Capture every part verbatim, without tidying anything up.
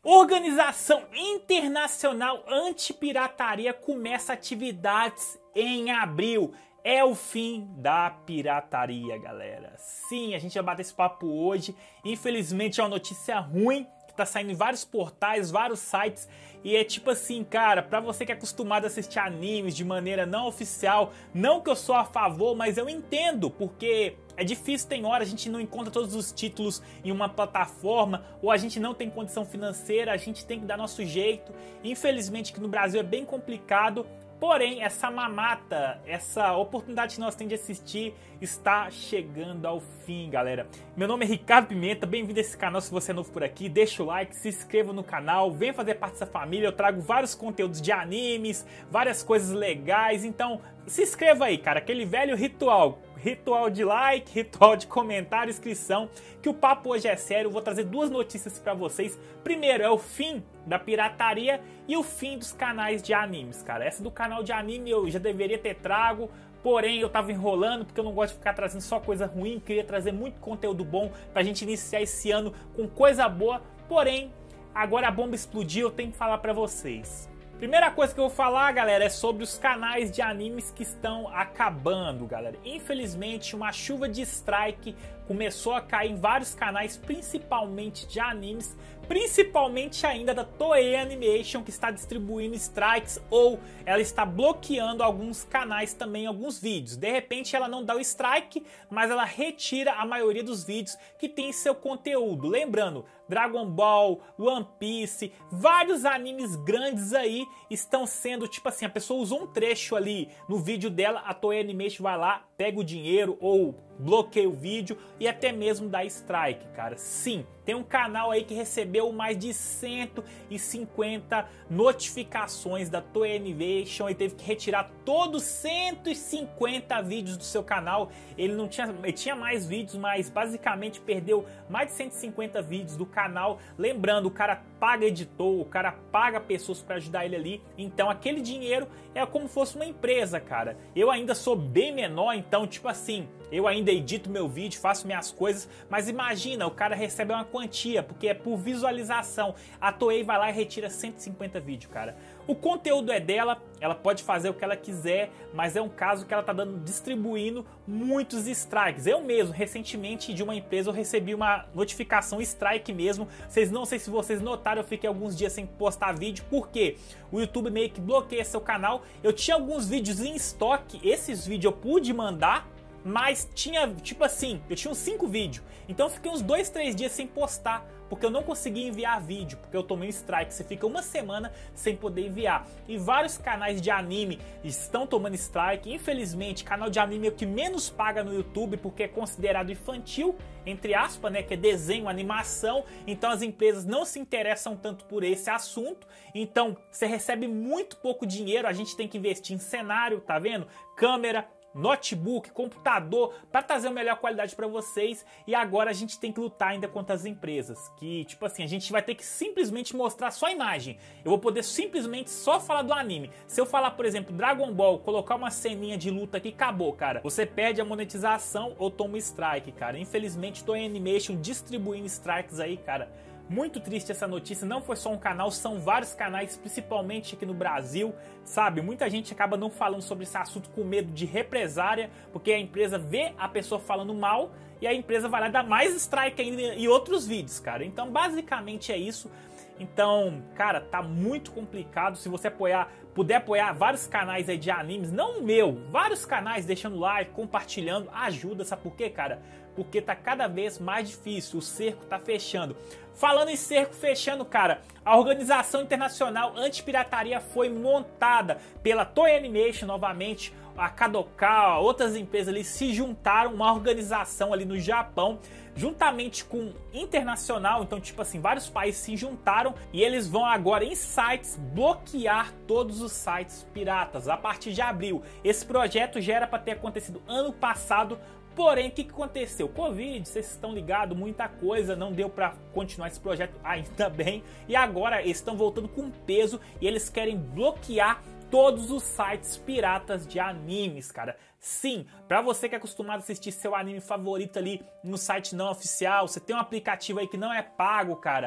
Organização Internacional Antipirataria começa atividades em abril. É o fim da pirataria, galera. Sim, a gente vai bater esse papo hoje. Infelizmente é uma notícia ruim, que tá saindo em vários portais, vários sites. E é tipo assim, cara, pra você que é acostumado a assistir animes de maneira não oficial, não que eu sou a favor, mas eu entendo, porque é difícil, tem hora a gente não encontra todos os títulos em uma plataforma, ou a gente não tem condição financeira, a gente tem que dar nosso jeito. Infelizmente que no Brasil é bem complicado. Porém, essa mamata, essa oportunidade que nós temos de assistir está chegando ao fim, galera. Meu nome é Ricardo Pimenta, bem-vindo a esse canal se você é novo por aqui. Deixa o like, se inscreva no canal, venha fazer parte dessa família. Eu trago vários conteúdos de animes, várias coisas legais. Então, se inscreva aí, cara, aquele velho ritual. Ritual de like, ritual de comentário, inscrição, que o papo hoje é sério. Eu vou trazer duas notícias pra vocês. Primeiro é o fim da pirataria e o fim dos canais de animes, cara. Essa do canal de anime eu já deveria ter trago, porém eu tava enrolando porque eu não gosto de ficar trazendo só coisa ruim. Queria trazer muito conteúdo bom pra gente iniciar esse ano com coisa boa, porém agora a bomba explodiu, eu tenho que falar pra vocês. Primeira coisa que eu vou falar, galera, é sobre os canais de animes que estão acabando, galera. Infelizmente, uma chuva de strike começou a cair em vários canais, principalmente de animes, principalmente ainda da Toei Animation, que está distribuindo strikes ou ela está bloqueando alguns canais também, alguns vídeos. De repente ela não dá o strike, mas ela retira a maioria dos vídeos que tem seu conteúdo. Lembrando, Dragon Ball, One Piece, vários animes grandes aí estão sendo, tipo assim, a pessoa usou um trecho ali no vídeo dela, a Toei Animation vai lá, pega o dinheiro ou bloqueia o vídeo e até mesmo dá strike, cara. Sim, tem um canal aí que recebeu mais de cento e cinquenta notificações da Toei Animation e teve que retirar todos cento e cinquenta vídeos do seu canal. Ele não tinha, ele tinha mais vídeos, mas basicamente perdeu mais de cento e cinquenta vídeos do canal. Lembrando, o cara paga editor, o cara paga pessoas para ajudar ele ali. Então aquele dinheiro é como se fosse uma empresa, cara. Eu ainda sou bem menor, então tipo assim, eu ainda edito meu vídeo, faço minhas coisas, mas imagina, o cara recebe uma quantia, porque é por visualização. A Toei vai lá e retira cento e cinquenta vídeos, cara. O conteúdo é dela, ela pode fazer o que ela quiser, mas é um caso que ela tá dando, distribuindo muitos strikes. Eu mesmo, recentemente, de uma empresa, eu recebi uma notificação strike mesmo. Vocês não sei se vocês notaram, eu fiquei alguns dias sem postar vídeo, porque o YouTube meio que bloqueia seu canal. Eu tinha alguns vídeos em estoque, esses vídeos eu pude mandar, mas tinha, tipo assim, eu tinha uns cinco vídeos. Então eu fiquei uns dois, três dias sem postar, porque eu não conseguia enviar vídeo, porque eu tomei um strike. Você fica uma semana sem poder enviar. E vários canais de anime estão tomando strike. Infelizmente, canal de anime é o que menos paga no YouTube, porque é considerado infantil, entre aspas, né, que é desenho, animação. Então as empresas não se interessam tanto por esse assunto. Então você recebe muito pouco dinheiro. A gente tem que investir em cenário, tá vendo? Câmera, notebook, computador, para trazer a melhor qualidade para vocês. E agora a gente tem que lutar ainda contra as empresas, que tipo assim, a gente vai ter que simplesmente mostrar só a imagem. Eu vou poder simplesmente só falar do anime. Se eu falar, por exemplo, Dragon Ball, colocar uma ceninha de luta aqui, acabou, cara. Você perde a monetização ou toma strike, cara. Infelizmente, Toei Animation distribuindo strikes aí, cara. Muito triste essa notícia, não foi só um canal, são vários canais, principalmente aqui no Brasil, sabe? Muita gente acaba não falando sobre esse assunto com medo de represária, porque a empresa vê a pessoa falando mal e a empresa vai lá dar mais strike ainda em outros vídeos, cara. Então, basicamente é isso. Então, cara, tá muito complicado. Se você apoiar, puder apoiar vários canais aí de animes, não o meu, vários canais, deixando like, compartilhando, ajuda, sabe por quê, cara? Porque tá cada vez mais difícil, o cerco tá fechando. Falando em cerco fechando, cara, a Organização Internacional Antipirataria foi montada pela Toei Animation novamente, a Kadokawa, outras empresas ali se juntaram, uma organização ali no Japão, juntamente com internacional, então tipo assim, vários países se juntaram e eles vão agora em sites bloquear todos os sites piratas a partir de abril. Esse projeto já era para ter acontecido ano passado, porém, o que, que aconteceu? Covid, vocês estão ligados, muita coisa, não deu para continuar esse projeto ainda bem. E agora eles estão voltando com peso e eles querem bloquear todos os sites piratas de animes, cara. Sim, pra você que é acostumado a assistir seu anime favorito ali no site não oficial, você tem um aplicativo aí que não é pago, cara.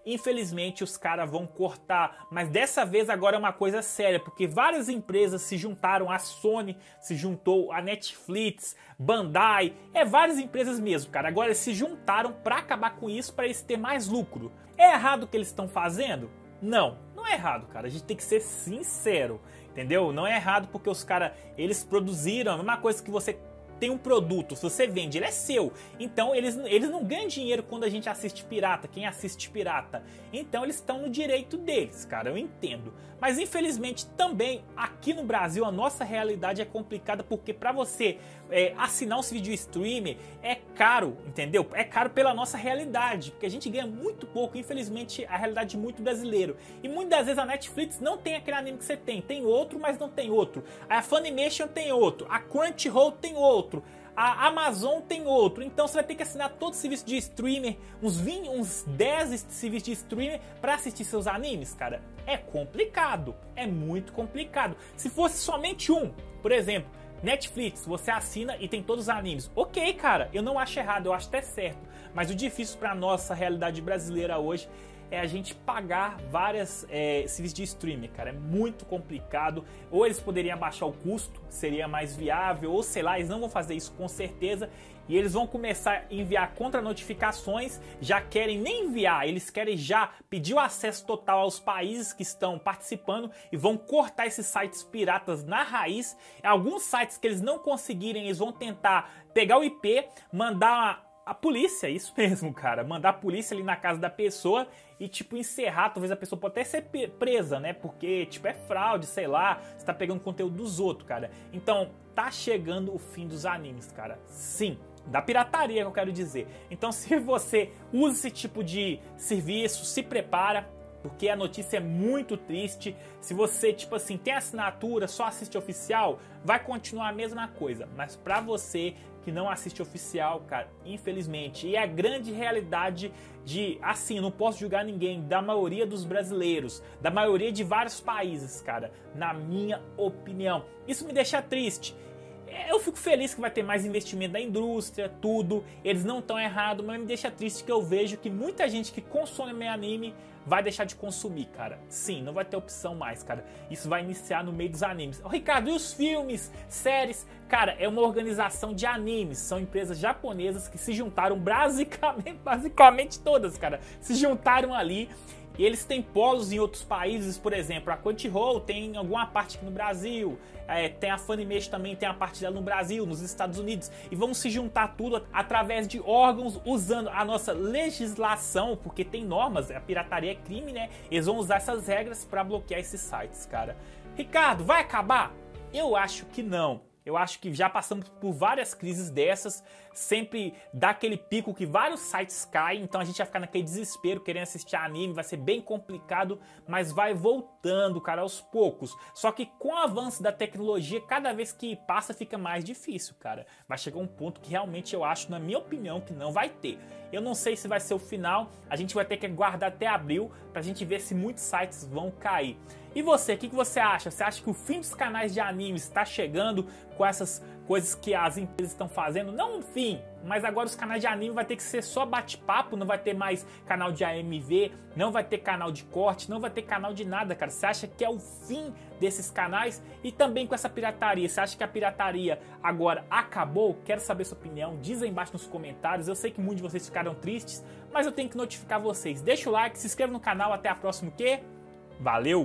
infelizmente os caras vão cortar. Mas dessa vez agora é uma coisa séria, porque várias empresas se juntaram, a Sony se juntou, a Netflix, Bandai, é várias empresas mesmo, cara. Agora eles se juntaram para acabar com isso, para eles terem mais lucro. É errado o que eles estão fazendo? Não, não é errado, cara. A gente tem que ser sincero, entendeu? Não é errado porque os caras, eles produziram a mesma coisa que você tem um produto, se você vende, ele é seu. Então eles, eles não ganham dinheiro quando a gente assiste pirata, quem assiste pirata. Então eles estão no direito deles, cara, eu entendo. Mas infelizmente também aqui no Brasil a nossa realidade é complicada, porque para você é, assinar um vídeo streamer é caro, entendeu? É caro pela nossa realidade, porque a gente ganha muito pouco, infelizmente a realidade de muito brasileiro. E muitas vezes a Netflix não tem aquele anime que você tem, tem outro, mas não tem outro. A Funimation tem outro, a Crunchyroll tem outro. A Amazon tem outro, então você vai ter que assinar todo o serviço de streamer, uns vinte, uns dez serviços de streamer para assistir seus animes, cara. É complicado, é muito complicado. Se fosse somente um, por exemplo, Netflix, você assina e tem todos os animes. Ok, cara, eu não acho errado, eu acho até certo. Mas o difícil para nossa realidade brasileira hoje é a gente pagar várias é, serviços de streaming, cara. É muito complicado. Ou eles poderiam abaixar o custo, seria mais viável, ou sei lá, eles não vão fazer isso com certeza. E eles vão começar a enviar contra-notificações, já querem nem enviar, eles querem já pedir o acesso total aos países que estão participando e vão cortar esses sites piratas na raiz. Alguns sites que eles não conseguirem, eles vão tentar pegar o I P, mandar a polícia, isso mesmo, cara, mandar a polícia ali na casa da pessoa e, tipo, encerrar, talvez a pessoa pode até ser presa, né, porque, tipo, é fraude, sei lá, você tá pegando conteúdo dos outros, cara. Então, tá chegando o fim dos animes, cara, sim, da pirataria que eu quero dizer. Então, se você usa esse tipo de serviço, se prepara, porque a notícia é muito triste. Se você, tipo assim, tem assinatura, só assiste oficial, vai continuar a mesma coisa. Mas pra você que não assiste oficial, cara, infelizmente, e é a grande realidade de, assim, não posso julgar ninguém, da maioria dos brasileiros, da maioria de vários países, cara, na minha opinião. Isso me deixa triste. Eu fico feliz que vai ter mais investimento da indústria, tudo, eles não estão errados, mas me deixa triste que eu vejo que muita gente que consome anime vai deixar de consumir, cara. Sim, não vai ter opção mais, cara. Isso vai iniciar no meio dos animes. Ô, Ricardo, e os filmes, séries? Cara, é uma organização de animes, são empresas japonesas que se juntaram basicamente, basicamente todas, cara, se juntaram ali. E eles têm polos em outros países, por exemplo, a Crunchyroll tem alguma parte aqui no Brasil, é, tem a Funimation também, tem a parte dela no Brasil, nos Estados Unidos, e vão se juntar tudo através de órgãos, usando a nossa legislação, porque tem normas, a pirataria é crime, né? Eles vão usar essas regras para bloquear esses sites, cara. Ricardo, vai acabar? Eu acho que não. Eu acho que já passamos por várias crises dessas, sempre dá aquele pico que vários sites caem, então a gente vai ficar naquele desespero querendo assistir anime, vai ser bem complicado, mas vai voltando, cara, aos poucos. Só que com o avanço da tecnologia, cada vez que passa fica mais difícil, cara. Vai chegar um ponto que realmente eu acho, na minha opinião, que não vai ter. Eu não sei se vai ser o final, a gente vai ter que aguardar até abril pra gente ver se muitos sites vão cair. E você, o que, que você acha? Você acha que o fim dos canais de animes está chegando com essas coisas que as empresas estão fazendo? Não um fim, mas agora os canais de anime vai ter que ser só bate-papo, não vai ter mais canal de A M V, não vai ter canal de corte, não vai ter canal de nada, cara. Você acha que é o fim desses canais? E também com essa pirataria, você acha que a pirataria agora acabou? Quero saber sua opinião, diz aí embaixo nos comentários. Eu sei que muitos de vocês ficaram tristes, mas eu tenho que notificar vocês. Deixa o like, se inscreva no canal, até a próxima, o quê? Valeu!